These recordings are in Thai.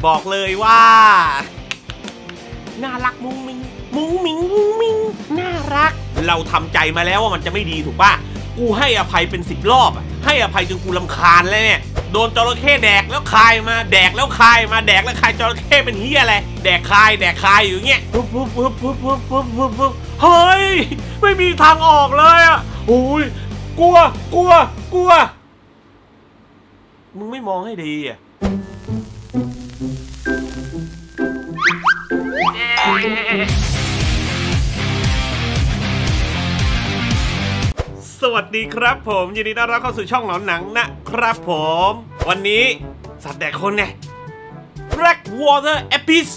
บอกเลยว่าน่ารักมุ้งมิงมุ้งมิงมุ้งมิงน่ารักเราทำใจมาแล้วว่ามันจะไม่ดีถูกป่ะกูให้อภัยเป็น10 รอบให้อภัยจนกูรำคาญแล้วเนี่ยโดนจระเข้แดกแล้วคายมาแดกแล้วคายมาแดกแล้วคายจระเข้เป็นเหี้ยอะไรแดกคายอยู่เงี้ยปุ๊บเฮ้ยไม่มีทางออกเลยอ่ะโอ้ยกลัวมึงไม่มองให้ดีอ่ะสวัสดีครับผมยินดีต้อนรับเข้าสู่ช่องหนอนหนังนะครับผมวันนี้สัตว์แดกคนไง Black Water Abyss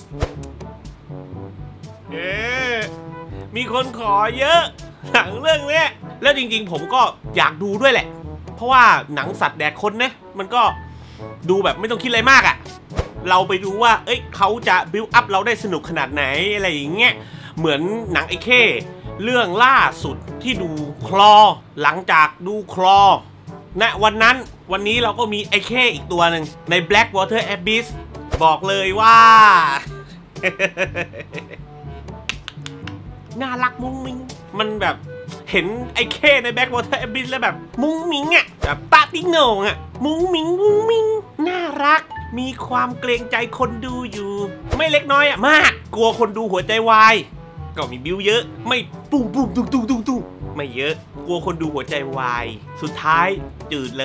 มีคนขอเยอะหนังเรื่องนี้แล้วจริงๆผมก็อยากดูด้วยแหละเพราะว่าหนังสัตว์แดกคนนะมันก็ดูแบบไม่ต้องคิดอะไรมากอ่ะเราไปดูว่าเขาจะบิวอัพเราได้สนุกขนาดไหนอะไรอย่างเงี้ยเหมือนหนังไอ้เข้เรื่องล่าสุดที่ดูคลอหลังจากดูคลอณวันนี้เราก็มีไอ้เข้อีกตัวหนึ่งใน Black Water Abyss บอกเลยว่า น่ารักมุ้งมิ้งมันแบบเห็นไอ้เข้ใน Black Water Abyss แล้วแบบมุ้งมิ้งอ่ะแบบตาติ๊งโหน่งอ่ะมุ้งมิ้งน่ารักมีความเกรงใจคนดูอยู่ไม่เล็กน้อยอ่ะมากกลัวคนดูหัวใจวายก็มีบิวเยอะไม่ตุ้งไม่เยอะกลัวคนดูหัวใจวายสุดท้ายจืดเลย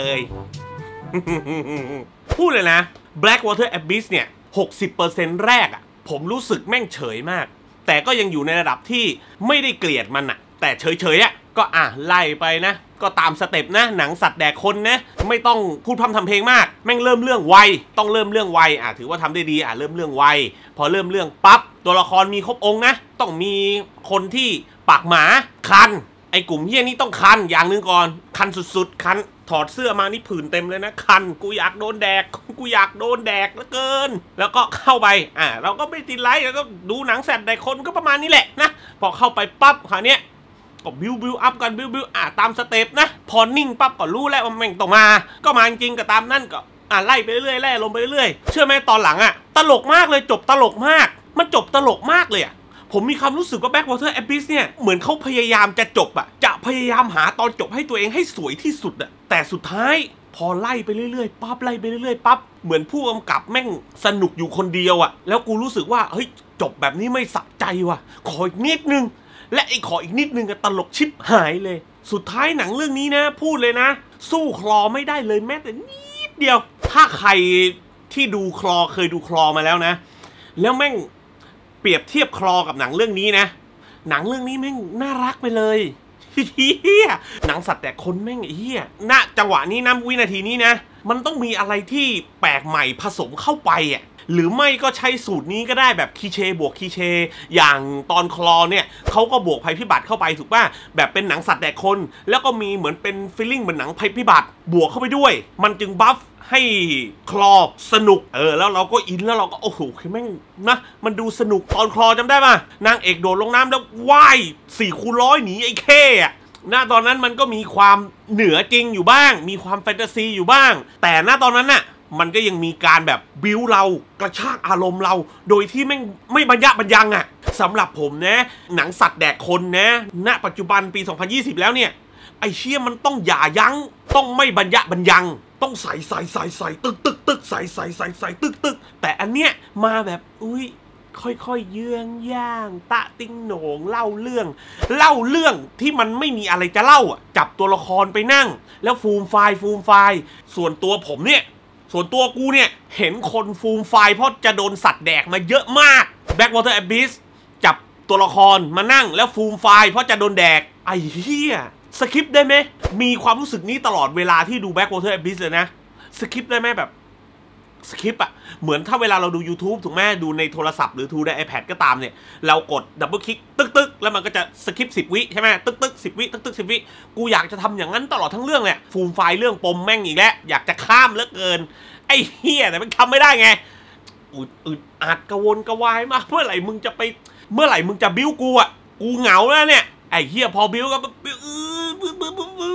พูดเลยนะ Black Water Abyss เนี่ย 60% แรกอ่ะผมรู้สึกแม่งเฉยมากแต่ก็ยังอยู่ในระดับที่ไม่ได้เกลียดมันอ่ะแต่เฉยอ่ะก็ไล่ไปนะก็ตามสเต็ปนะหนังสัตว์แดกคนนะไม่ต้องพูดพร่ำทำเพลงมากแม่งเริ่มเรื่องไวต้องเริ่มเรื่องไวถือว่าทำได้ดีเริ่มเรื่องไวพอเริ่มเรื่องปั๊บตัวละครมีครบองค์นะต้องมีคนที่ปากหมาคันไอ้กลุ่มเฮี้ยนี่ต้องคันอย่างนึงก่อนคันสุดๆคันถอดเสื้อมานี่ผื่นเต็มเลยนะคันกูอยากโดนแดกเหลือเกินแล้วก็เข้าไปเราก็ไม่ติดไลค์แล้วก็ดูหนังสัตว์แดกคนก็ประมาณนี้แหละนะพอเข้าไปปั๊บคราวเนี้ยก็บิวอัพกันบิวตามสเต็ปนะพอนิ่งปั๊บก็รู้แล้วว่าแม่งต้องมาก็มาจริงก็ตามนั่นก็ไล่ไปเรื่อยไล่ลงไปเรื่อยเชื่อไหมตอนหลังตลกมากเลยจบตลกมากมันจบตลกมากเลยผมมีความรู้สึกว่า Black Water Abyss เนี่ยเหมือนเขาพยายามจะจบจะพยายามหาตอนจบให้ตัวเองให้สวยที่สุดแต่สุดท้ายพอไล่ไปเรื่อยๆปั๊บไล่ไปเรื่อยๆปั๊บเหมือนผู้กำกับแม่งสนุกอยู่คนเดียวแล้วกูรู้สึกว่าเฮ้ยจบแบบนี้ไม่สะใจว่ะขออีกนิดนึงและขออีกนิดนึงตลกชิบหายเลยสุดท้ายหนังเรื่องนี้นะพูดเลยนะสู้คลอไม่ได้เลยแม้แต่นิดเดียวถ้าใครที่ดูคลอเคยดูคลอมาแล้วนะแล้วแม่งเปรียบเทียบคลอกับหนังเรื่องนี้นะหนังเรื่องนี้แม่งน่ารักไปเลยเฮียหนังสัตว์แต่คนแม่งเฮียณจังหวะนี้นะวินาทีนี้นะมันต้องมีอะไรที่แปลกใหม่ผสมเข้าไปหรือไม่ก็ใช้สูตรนี้ก็ได้แบบคีเชบวกคีเชอย่างตอนคลอเนี่ยเขาก็บวกภัยพิบัติเข้าไปถูกป่ะแบบเป็นหนังสัตว์แดกคนแล้วก็มีเหมือนเป็นฟีลลิ่งเหมือนหนังภัยพิบัติบวกเข้าไปด้วยมันจึงบัฟให้คลอสนุกแล้วเราก็อินแล้วเราก็โอ้โหแม่งนะมันดูสนุกตอนคลอจำได้ป่ะนางเอกโดดลงน้ำแล้วว่าย4x100หนีไอ้เข้ณตอนนั้นมันก็มีความเหนือจริงอยู่บ้างมีความแฟนตาซีอยู่บ้างแต่ณตอนนั้นมันก็ยังมีการแบบบิ้วเรากระชากอารมณ์เราโดยที่ไม่บรรยะบรรยังสำหรับผมนะหนังสัตว์แดกคนนะณปัจจุบันปี 2020 แล้วเนี่ยไอเชี่ยมันต้องอย่ายั้งต้องไม่บรรยะบรรยังต้องใส่ตึกใส่ตึกแต่อันเนี้ยมาแบบค่อยๆเยื้องย่างตะติ้งโหน่งเล่าเรื่องที่มันไม่มีอะไรจะเล่าจับตัวละครไปนั่งแล้วฟูมไฟล์ส่วนตัวผมเนี่ยส่วนตัวกูเนี่ยเห็นคนฟูมไฟล์เพราะจะโดนสัตว์แดกมาเยอะมาก Black Water Abyss จับตัวละครมานั่งแล้วฟูมไฟล์เพราะจะโดนแดกไอ้เหี้ยสคิปได้ไหมมีความรู้สึกนี้ตลอดเวลาที่ดู Black Water Abyss เลยนะสคิปได้ไหมแบบสคริปเหมือนถ้าเวลาเราดู YouTube ถูกไหมดูในโทรศัพท์หรือดูใน iPad ก็ตามเนี่ยเรากดดับเบิลคลิกตึกแล้วมันก็จะสคริป10 วิใช่ไหมตึก10 วิ10 วิกูอยากจะทำอย่างนั้นตลอดทั้งเรื่องเลยฟูมไฟล์เรื่องปมแม่งอีกแล้วอยากจะข้ามเหลือเกินไอ้เหี้ยแต่มันทำไม่ได้ไงอึดอัดกระวนกระวายมากเมื่อไหร่มึงจะบิ้วกูกูเหงาแล้วเนี่ยไอ้เหี้ยพอบิ้วก็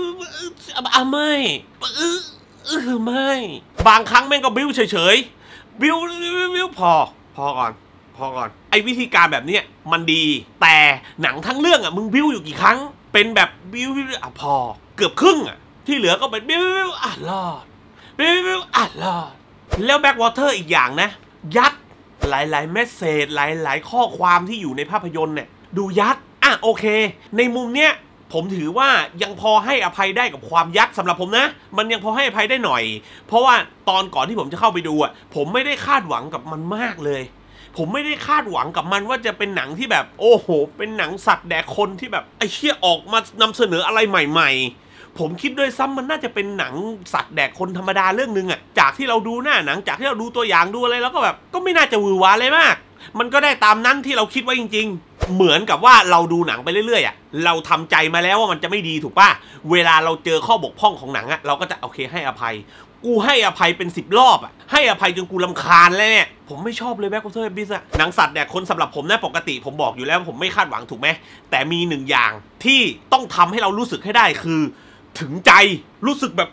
ไม่บางครั้งแม่งก็บิ้วเฉยบิ้วพอก่อนไอ้วิธีการแบบนี้มันดีแต่หนังทั้งเรื่องมึงบิ้วอยู่กี่ครั้งเป็นแบบบิ้วพอเกือบครึ่งที่เหลือก็เป็นบิ้วรอดบิ้วรอดแล้วแบ็กวอเตอร์อีกอย่างนะยัดหลายๆเมสเสจหลายๆข้อความที่อยู่ในภาพยนตร์เนี่ยดูยัดโอเคในมุมเนี้ยผมถือว่ายังพอให้อภัยได้กับความยัดสำหรับผมนะมันยังพอให้อภัยได้หน่อยเพราะว่าตอนก่อนที่ผมจะเข้าไปดูผมไม่ได้คาดหวังกับมันมากเลยผมไม่ได้คาดหวังกับมันว่าจะเป็นหนังที่แบบโอ้โหเป็นหนังสัตว์แดกคนที่แบบไอ้เชี่ยออกมานำเสนออะไรใหม่ๆผมคิดด้วยซ้ำมันน่าจะเป็นหนังสัตว์แดกคนธรรมดาเรื่องนึงจากที่เราดูหน้าหนังจากที่เราดูตัวอย่างดูอะไรแล้วก็แบบก็ไม่น่าจะหวือหวาเลยมากมันก็ได้ตามนั้นที่เราคิดไว้จริงๆเหมือนกับว่าเราดูหนังไปเรื่อยๆเราทำใจมาแล้วว่ามันจะไม่ดีถูกป่ะเวลาเราเจอข้อบกพร่องของหนังเราก็จะโอเคให้อภัยกูให้อภัยเป็น10 รอบให้อภัยจนกูรำคาญแล้วเนี่ยผมไม่ชอบเลยแบ็ควอเตอร์แอบิสหนังสัตว์แดกคนสำหรับผมนะปกติผมบอกอยู่แล้วผมไม่คาดหวังถูกไหมแต่มีหนึ่งอย่างที่ต้องทำให้เรารู้สึกให้ได้คือถึงใจรู้สึกแบบ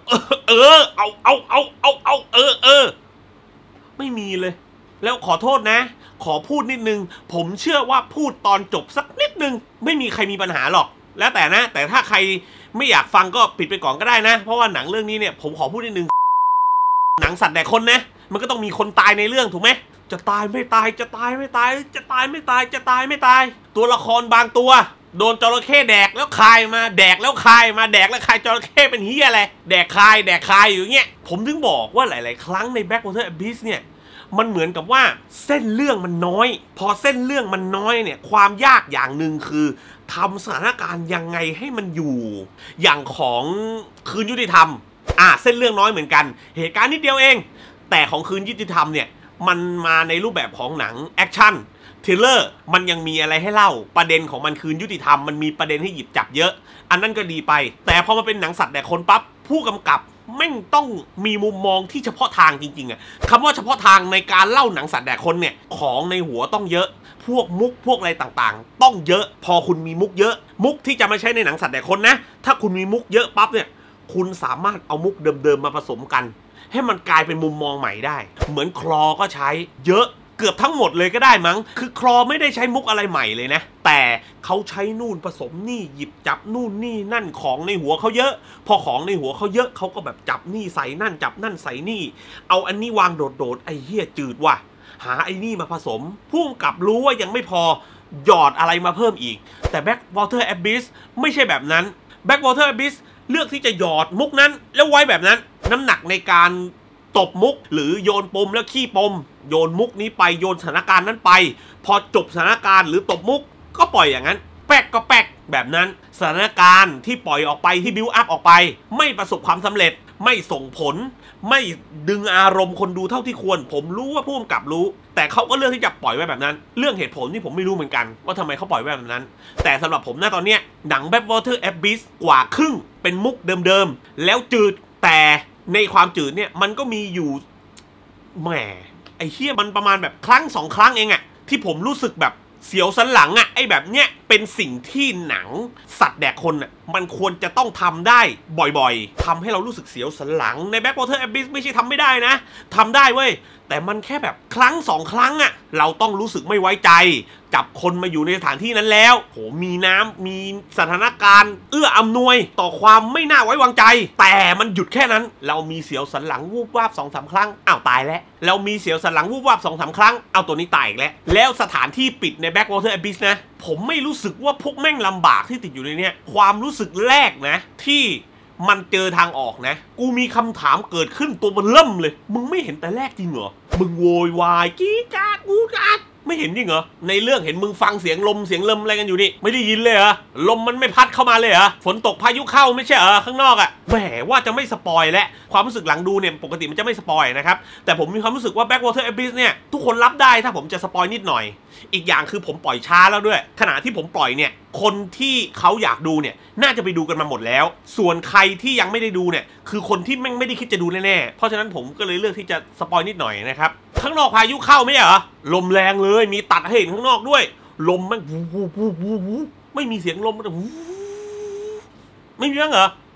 เอาไม่มีเลยแล้วขอโทษนะขอพูดนิดนึงผมเชื่อว่าพูดตอนจบสักนิดนึงไม่มีใครมีปัญหาหรอกแล้วแต่นะแต่ถ้าใครไม่อยากฟังก็ปิดไปก่อนก็ได้นะเพราะว่าหนังเรื่องนี้เนี่ยผมขอพูดนิดนึงหนังสัตว์แดกคนนะมันก็ต้องมีคนตายในเรื่องถูกไหมจะตายไม่ตายจะตายไม่ตายจะตายไม่ตายจะตายไม่ตายตัวละครบางตัวโดนจระเข้แดกแล้วคายมาแดกแล้วคายมาแดกแล้วคายจระเข้เป็นเหี้ยอะไรแดกคายอยู่เงี้ยผมถึงบอกว่าหลายๆครั้งใน Black Water Abyss เนี่ยมันเหมือนกับว่าเส้นเรื่องมันน้อยพอเส้นเรื่องมันน้อยเนี่ยความยากอย่างหนึ่งคือทำสถานการณ์ยังไงให้มันอยู่อย่างของคืนยุติธรรมเส้นเรื่องน้อยเหมือนกันเหตุการณ์นิดเดียวเองแต่ของคืนยุติธรรมเนี่ยมันมาในรูปแบบของหนังแอคชั่นทริลเลอร์มันยังมีอะไรให้เล่าประเด็นของมันคืนยุติธรรมมันมีประเด็นให้หยิบจับเยอะอันนั้นก็ดีไปแต่พอมาเป็นหนังสัตว์แดกคนปั๊บผู้กำกับแม่งต้องมีมุมมองที่เฉพาะทางจริงๆคำว่าเฉพาะทางในการเล่าหนังสัตว์แดกคนเนี่ยของในหัวต้องเยอะพวกมุกพวกอะไรต่างๆต้องเยอะพอคุณมีมุกเยอะมุกที่จะมาใช้ในหนังสัตว์แดกคนนะถ้าคุณมีมุกเยอะปั๊บเนี่ยคุณสามารถเอามุกเดิมๆมาผสมกันให้มันกลายเป็นมุมมองใหม่ได้เหมือนคลอก็ใช้เยอะเกือบทั้งหมดเลยก็ได้มั้งคือคลอไม่ได้ใช้มุกอะไรใหม่เลยนะแต่เขาใช้นู่นผสมนี่หยิบจับนู่นนี่นั่นของในหัวเขาเยอะพอของในหัวเขาเยอะเขาก็แบบจับนี่ใส่นั่นจับนั่นใส่นี่เอาอันนี้วางโดดๆไอ้เหี้ยจืดว่ะหาไอ้นี่มาผสมผู้กำกับรู้ว่ายังไม่พอหยอดอะไรมาเพิ่มอีกแต่ Black Water Abyss ไม่ใช่แบบนั้น Black Water Abyss เลือกที่จะหยอดมุกนั้นแล้วไว้แบบนั้นน้ำหนักในการตบมุกหรือโยนปมแล้วขี้ปมโยนมุกนี้ไปโยนสถานการณ์นั้นไปพอจบสถานการณ์หรือตบมุกก็ปล่อยอย่างนั้นแป๊กก็แป๊กแบบนั้นสถานการณ์ที่ปล่อยออกไปที่บิวอัพออกไปไม่ประสบความสำเร็จไม่ส่งผลไม่ดึงอารมณ์คนดูเท่าที่ควรผมรู้ว่าผู้กำกับรู้แต่เขาก็เลือกที่จะปล่อยไว้แบบนั้นเรื่องเหตุผลที่ผมไม่รู้เหมือนกันว่าทำไมเขาปล่อยไว้แบบนั้นแต่สำหรับผมณตอนเนี้ยหนัง Black Water Abyss กว่าครึ่งเป็นมุกเดิมๆแล้วจืดแต่ในความจืดเนี่ยมันก็มีอยู่แหมไอ้เหี้ยมันประมาณแบบครั้ง2 ครั้งเองที่ผมรู้สึกแบบเสียวสันหลังไอ้แบบเนี้ยเป็นสิ่งที่หนังสัตว์แดกคนมันควรจะต้องทำได้บ่อยๆทำให้เรารู้สึกเสียวสันหลังใน Black Water Abyss ไม่ใช่ทำไม่ได้นะทำได้เว้ยแต่มันแค่แบบครั้ง2 ครั้งเราต้องรู้สึกไม่ไว้ใจจับคนมาอยู่ในสถานที่นั้นแล้วโหมีน้ำมีสถานการณ์เอื้ออำนวยต่อความไม่น่าไว้วางใจแต่มันหยุดแค่นั้นเรามีเสียวสันหลังวูบวาบ 2-3 ครั้งตายแล้วเรามีเสียวสันหลังวูบวาบ 2-3 ครั้งตัวนี้ตายอีกแล้วสถานที่ปิดใน Black Water Abyss นะผมไม่รู้สึกว่าพวกแม่งลำบากที่ติดอยู่ในนี้ความรู้สึกแรกนะที่มันเจอทางออกนะกูมีคำถามเกิดขึ้นตัวมันเริ่มเลยมึงไม่เห็นแต่แรกจริงเหรอมึงโวยวายกี้กาดกูกาดไม่เห็นจริงเหรอในเรื่องเห็นมึงฟังเสียงลมเสียงลมอะไรกันอยู่นี่ไม่ได้ยินเลยเหรอลมมันไม่พัดเข้ามาเลยเหรอฝนตกพายุเข้าไม่ใช่เหรอข้างนอกแหมว่าจะไม่สปอยและความรู้สึกหลังดูเนี่ยปกติมันจะไม่สปอยนะครับแต่ผมมีความรู้สึกว่า Black Water Abyss เนี่ยทุกคนรับได้ถ้าผมจะสปอยนิดหน่อยอีกอย่างคือผมปล่อยช้าแล้วด้วยขณะที่ผมปล่อยเนี่ยคนที่เขาอยากดูเนี่ยน่าจะไปดูกันมาหมดแล้วส่วนใครที่ยังไม่ได้ดูเนี่ยคือคนที่แม่งไม่ได้คิดจะดูแน่ๆเพราะฉะนั้นผมก็เลยเลือกที่จะสปอยนิดหน่อยนะครับข้างนอกพายุเข้าไม่เหรอลมแรงเลยมีตัดให้เห็นข้างนอกด้วยลมมันวูไม่มีเสียงลมมันไม่มีเรื่องเหรอ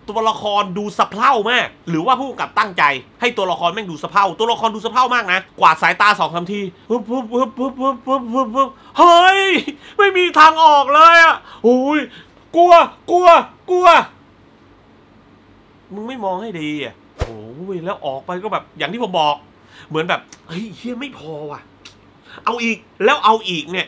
ตัวละครดูสะเพร่ามากหรือว่าผู้กำกับตั้งใจให้ตัวละครแม่งดูสะเพร่าตัวละครดูสะเพร่ามากนะกวาดสายตา2-3 ทีเฮ้ยไม่มีทางออกเลยอ่ะโอ้ยกลัวมึงไม่มองให้ดีอ่ะโอ้ยแล้วออกไปก็แบบอย่างที่ผมบอกเหมือนแบบเฮ้ยเฮียไม่พอว่ะเอาอีกแล้วเอาอีกเนี่ย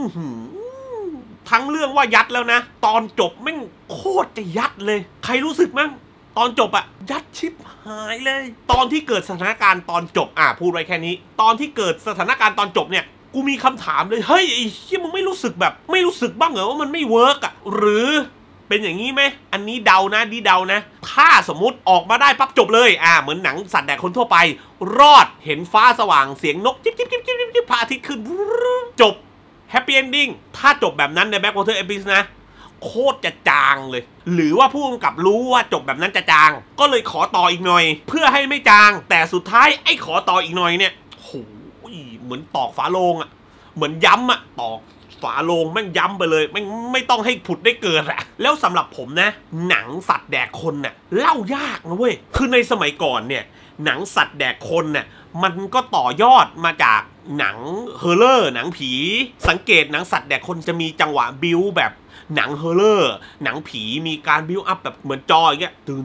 ทั้งเรื่องว่ายัดแล้วนะตอนจบแม่งโคตรจะยัดเลยใครรู้สึกมั้งตอนจบอะยัดชิบหายเลยตอนที่เกิดสถานการณ์ตอนจบพูดไว้แค่นี้ตอนที่เกิดสถานการณ์ตอนจบเนี่ยกูมีคำถามเลยเฮ้ยไอ้เหี้ยมึงไม่รู้สึกแบบไม่รู้สึกบ้างเหรอว่ามันไม่เวิร์กอะหรือเป็นอย่างนี้ไหมอันนี้เดานะถ้าสมมุติออกมาได้ปั๊บจบเลยเหมือนหนังสัตว์แดกคนทั่วไปรอดเห็นฟ้าสว่างเสียงนกจิ๊บพระอาทิตย์ขึ้นจบแฮปปี้เอนดิ้งถ้าจบแบบนั้นใน Blackwater Abyss นะโคตรจะจางเลยหรือว่าผู้กำกับรู้ว่าจบแบบนั้นจะจางก็เลยขอต่ออีกหน่อยเพื่อให้ไม่จางแต่สุดท้ายไอ้ขอต่ออีกหน่อยเนี่ยโหเหมือนตอกฝาโลงเหมือนย้ำตอกฝาโลงแม่งย้ำไปเลยแม่งไม่ต้องให้ผุดได้เกิดแล้วสำหรับผมนะหนังสัตว์แดกคนเล่ายากนะเว้ยคือในสมัยก่อนเนี่ยหนังสัตว์แดกคนมันก็ต่อยอดมาจากหนังเฮอร์เรอร์หนังผีสังเกตหนังสัตว์แดกคนจะมีจังหวะบิวแบบหนังเฮอร์เรอร์หนังผีมีการบิวอัพแบบเหมือนจออย่างเงี้ยตื่น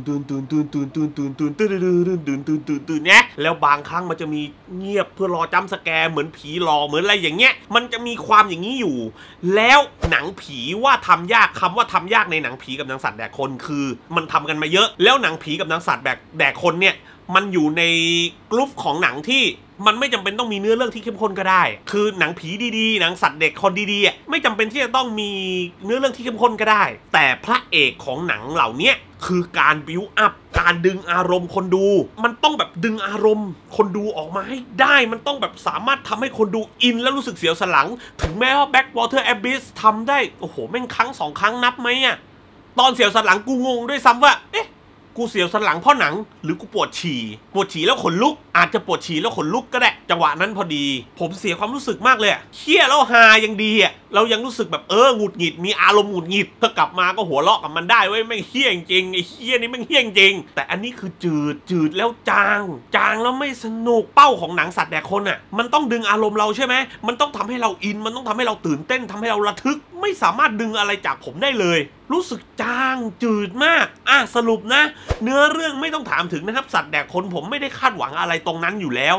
เนี่ยแล้วบางครั้งมันจะมีเงียบเพื่อรอจัมป์สแกร์เหมือนผีหลอกเหมือนอะไรอย่างเงี้ยมันจะมีความอย่างนี้อยู่แล้วหนังผีว่าทำยากคำว่าทำยากในหนังผีกับหนังสัตว์แดกคนคือมันทำกันมาเยอะแล้วหนังผีกับหนังสัตว์แดกคนเนี่ยมันอยู่ในกลุ่มของหนังที่มันไม่จำเป็นต้องมีเนื้อเรื่องที่เข้มข้นก็ได้คือหนังผีดีๆหนังสัตว์เด็กคนดีๆไม่จำเป็นที่จะต้องมีเนื้อเรื่องที่เข้มข้นก็ได้แต่พระเอกของหนังเหล่านี้คือการบิวอัพการดึงอารมณ์คนดูมันต้องแบบดึงอารมณ์คนดูออกมาให้ได้มันต้องแบบสามารถทำให้คนดูอินแล้วรู้สึกเสียวสันหลังถึงแม้ว่า Blackwater Abyss ทำได้โอ้โหแม่งครั้ง2 ครั้งนับไหมตอนเสียวสันหลังกูงงด้วยซ้ำว่าเอ๊ะกูเสียวสันหลังเพราะหนังหรือกูปวดฉี่แล้วขนลุกอาจจะปวดฉี่แล้วขนลุกก็ได้จังหวะนั้นพอดีผมเสียความรู้สึกมากเลยเคี้ยแล้วฮายังดีเรายังรู้สึกแบบหงุดหงิดมีอารมณ์หงุดหงิดถ้ากลับมาก็หัวเราะกับมันได้เว้ยไม่เฮี้ยจริงไอ้เฮี้ยนี่ไม่เฮี้ยจริงแต่อันนี้คือจืดแล้วจางแล้วไม่สนุกเป้าของหนังสัตว์แดกคนมันต้องดึงอารมณ์เราใช่ไหมมันต้องทำให้เราอินมันต้องทำให้เราตื่นเต้นทำให้เราระทึกไม่สามารถดึงอะไรจากผมได้เลยรู้สึกจางจืดมากสรุปนะเนื้อเรื่องไม่ต้องถามถึงนะครับสัตว์แดกคนผมไม่ได้คาดหวังอะไรตรงนั้นอยู่แล้ว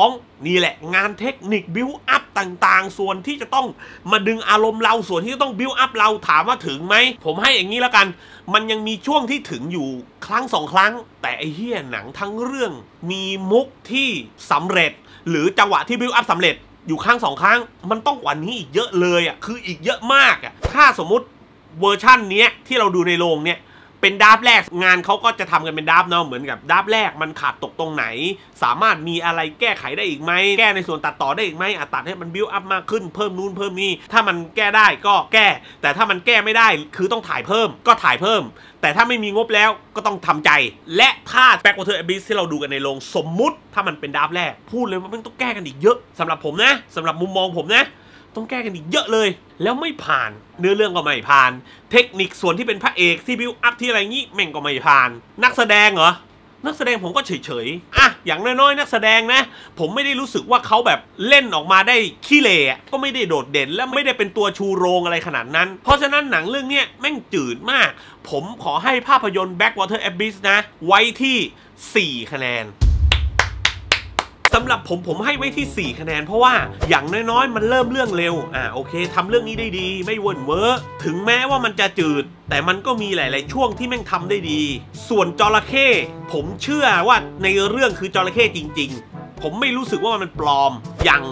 2นี่แหละงานเทคนิคบิวอัพต่างๆส่วนที่จะต้องมาดึงอารมณ์เราส่วนที่จะต้องบิวอัพเราถามว่าถึงไหมผมให้อย่างนี้แล้วกันมันยังมีช่วงที่ถึงอยู่ครั้ง2 ครั้งแต่ไอ้เหี้ยหนังทั้งเรื่องมีมุกที่สำเร็จหรือจังหวะที่บิวอัพสำเร็จอยู่ครั้ง2 ครั้งมันต้องกว่านี้อีกเยอะเลยคืออีกเยอะมากถ้าสมมุติเวอร์ชั่นนี้ที่เราดูในโรงเนี่ยเป็นดราฟแรกงานเขาก็จะทำกันเป็นดราฟเนาะเหมือนกับดราฟแรกมันขาดตกตรงไหนสามารถมีอะไรแก้ไขได้อีกไหมแก้ในส่วนตัดต่อได้อีกไหมตัดให้มันบิวอัพมากขึ้นเพิ่มนู่นเพิ่มนี่ถ้ามันแก้ได้ก็แก้แต่ถ้ามันแก้ไม่ได้คือต้องถ่ายเพิ่มก็ถ่ายเพิ่มแต่ถ้าไม่มีงบแล้วก็ต้องทำใจและถ้า Blackwater Abyss ที่เราดูกันในโรงสมมุติถ้ามันเป็นดราฟแรกพูดเลยว่ามันต้องแก้กันอีกเยอะสำหรับผมนะสำหรับมุมมองผมนะต้องแก้กันอีกเยอะเลยแล้วไม่ผ่านเนื้อเรื่องก็ไม่ผ่านเทคนิคส่วนที่เป็นพระเอกที่บิวอัพที่อะไรงี้แม่งก็ไม่ผ่านนักแสดงเหรอนักแสดงผมก็เฉยๆอย่างน้อยๆนักแสดงนะผมไม่ได้รู้สึกว่าเขาแบบเล่นออกมาได้ขี้เหร่ก็ไม่ได้โดดเด่นและไม่ได้เป็นตัวชูโรงอะไรขนาดนั้นเพราะฉะนั้นหนังเรื่องนี้แม่งจืดมากผมขอให้ภาพยนตร์ Blackwater Abyss นะไว้ที่4 คะแนนสำหรับผมให้ไว้ที่4 คะแนนเพราะว่าอย่างน้อยๆมันเริ่มเรื่องเร็วโอเคทำเรื่องนี้ได้ดีไม่เวิร์นเวอร์ถึงแม้ว่ามันจะจืดแต่มันก็มีหลายๆช่วงที่แม่งทำได้ดีส่วนจระเข้ผมเชื่อว่าในเรื่องคือจระเข้จริงๆผมไม่รู้สึกว่ามันปลอมอย่าง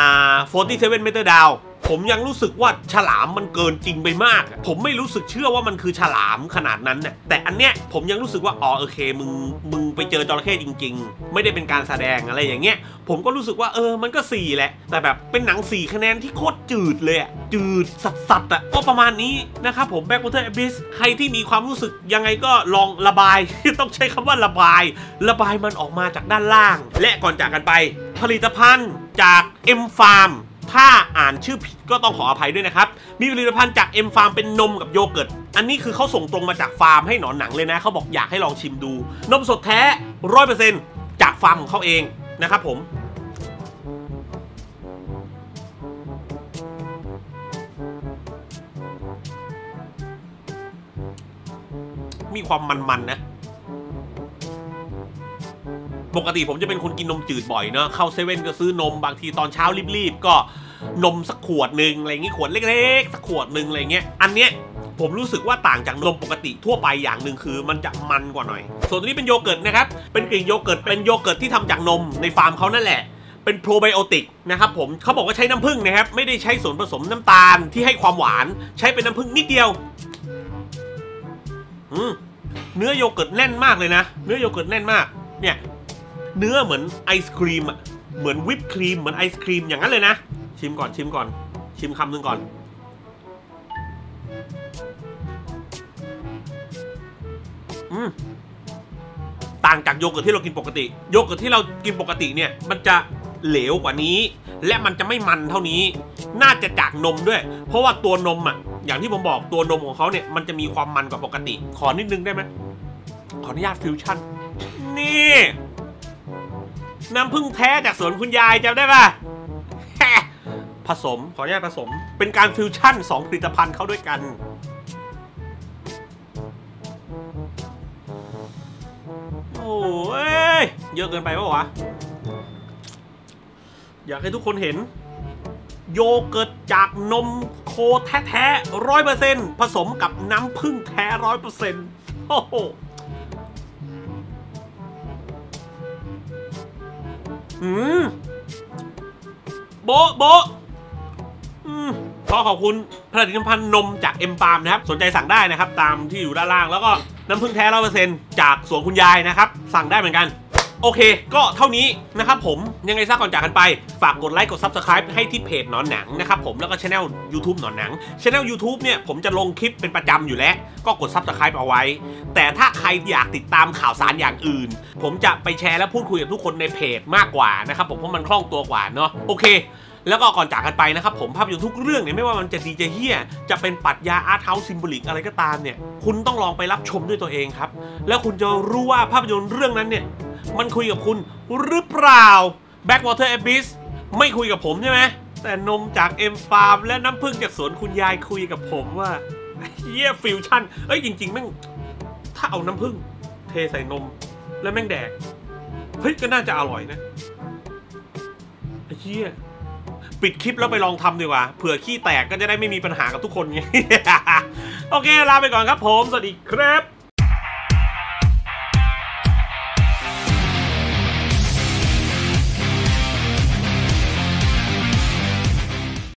47 Meter Downผมยังรู้สึกว่าฉลามมันเกินจริงไปมากผมไม่รู้สึกเชื่อว่ามันคือฉลามขนาดนั้นน่ะแต่อันเนี้ยผมยังรู้สึกว่าโอเคมึงไปเจอจระเข้จริงๆไม่ได้เป็นการแสดงอะไรอย่างเงี้ยผมก็รู้สึกว่ามันก็4แหละแต่แบบเป็นหนัง4 คะแนนที่โคตรจืดเลยจืดสัสๆก็ประมาณนี้นะครับผม Blackwater Abyss ใครที่มีความรู้สึกยังไงก็ลองระบาย ต้องใช้คำว่าระบายมันออกมาจากด้านล่างและก่อนจากกันไปผลิตภัณฑ์จาก M Farm ถ้าอ่านชื่อผิดก็ต้องขออภัยด้วยนะครับมีผลิตภัณฑ์จาก M Farm เป็นนมกับโยเกิร์ตอันนี้คือเขาส่งตรงมาจากฟาร์มให้หนอนหนังเลยนะเขาบอกอยากให้ลองชิมดูนมสดแท้ 100% จากฟาร์มของเขาเองนะครับผมมีความมันๆนะปกติผมจะเป็นคนกินนมจืดบ่อยเนาะเข้าเซเว่นก็ซื้อนมบางทีตอนเช้ารีบๆก็นมสักขวดหนึ่งอะไรอย่างงี้ขวดเล็กๆสักขวดหนึ่งอะไรเงี้ยอันเนี้ยผมรู้สึกว่าต่างจากนมปกติทั่วไปอย่างหนึ่งคือมันจะมันกว่าหน่อยส่วนตัวนี้เป็นโยเกิร์ตนะครับเป็นกลิ่นโยเกิร์ตเป็นโยเกิร์ตที่ทำจากนมในฟาร์มเขานั่นแหละเป็นโปรไบโอติกนะครับผมเขาบอกว่าใช้น้ำผึ้งนะครับไม่ได้ใช้ส่วนผสมน้ำตาลที่ให้ความหวานใช้เป็นน้ำผึ้งนิดเดียวเนื้อโยเกิร์ตแน่นมากเลยนะเนื้อโยเกิร์ตแน่นมากเนี่ยเนื้อเหมือนไอศครีมอ่ะเหมือนวิปครีมเหมือนไอศครีมอย่างนั้นเลยนะชิมก่อนชิมคำหนึ่งก่อนต่างจากโยเกิร์ตที่เรากินปกติโยเกิร์ตที่เรากินปกติเนี่ยมันจะเหลวกว่านี้และมันจะไม่มันเท่านี้น่าจะจากนมด้วยเพราะว่าตัวนมอ่ะอย่างที่ผมบอกตัวนมของเขาเนี่ยมันจะมีความมันกว่าปกติขอนิดนึงได้ไหมขออนุญาตฟิวชั่นนี่น้ำผึ้งแท้จากสวนคุณยายจำได้ป่ะผสมขออนุญาตผสมเป็นการฟิวชั่น2ผลิตภัณฑ์เข้าด้วยกันโอ้ยเยอะเกินไปปะวะอยากให้ทุกคนเห็นโยเกิร์ตจากนมโคแท้ๆ100%ผสมกับน้ำผึ้งแท้ 100%โอ้โหโบขอบคุณผลิตภัณฑ์นมจาก M Farm นะครับสนใจสั่งได้นะครับตามที่อยู่ด้านล่างแล้วก็น้ำผึ้งแท้ 100% จากสวนคุณยายนะครับสั่งได้เหมือนกันโอเคก็เท่านี้นะครับผมยังไงซะก่อนจากกันไปฝากกดไลค์กด Subscribe ให้ที่เพจหนอนหนังนะครับผมแล้วก็ช่อง YouTube หนอนหนังช่อง YouTube เนี่ยผมจะลงคลิปเป็นประจำอยู่แล้วก็กด Subscribe เอาไว้แต่ถ้าใครอยากติดตามข่าวสารอย่างอื่นผมจะไปแชร์และพูดคุยกับทุกคนในเพจมากกว่านะครับผมเพราะมันคล่องตัวกว่าเนาะโอเคแล้วก็ก่อนจากกันไปนะครับผมภาพยนตร์ทุกเรื่องเนี่ยไม่ว่ามันจะดีจะเฮี้ยจะเป็นปรัชญาอาร์ตเฮาส์ซิมโบลิกอะไรก็ตามเนี่ยคุณต้องลองไปรับชมด้วยตัวเองครับแล้วคุณจะรู้ว่าภาพยนตร์เรื่องนั้นเนี่ยมันคุยกับคุณหรือเปล่า Blackwater Abyss ไม่คุยกับผมใช่ไหมแต่นมจาก M Farm และน้ำผึ้งจากสวนคุณยายคุยกับผมว่าเฮี้ยฟิวชั่นจริงๆแม่งถ้าเอาน้ำผึ้งเทใส่นมแล้วแม่งแดกก็น่าจะอร่อยนะเฮี้ยปิดคลิปแล้วไปลองทำดีกว่าเผื่อขี้แตกก็จะได้ไม่มีปัญหากับทุกคนไง โอเคลาไปก่อนครับผมสวัสดีครับ